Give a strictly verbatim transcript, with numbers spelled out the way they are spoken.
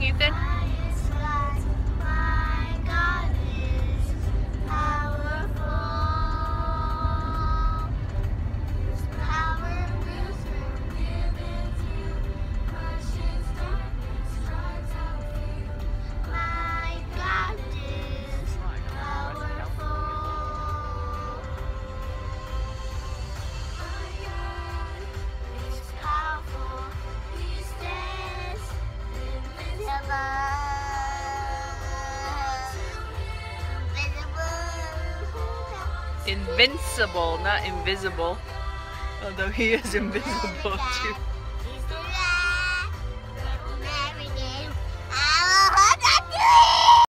sing, Ethan? Invincible, not invisible. Although he is invisible too.